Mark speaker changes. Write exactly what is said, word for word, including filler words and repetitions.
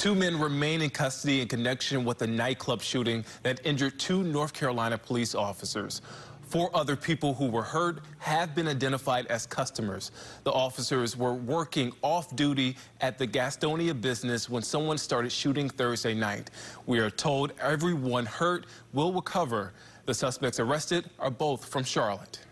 Speaker 1: Two men remain in custody in connection with a nightclub shooting that injured two North Carolina police officers. Four other people who were hurt have been identified as customers. The officers were working off-duty at the Gastonia business when someone started shooting Thursday night. We are told everyone hurt will recover. The suspects arrested are both from Charlotte.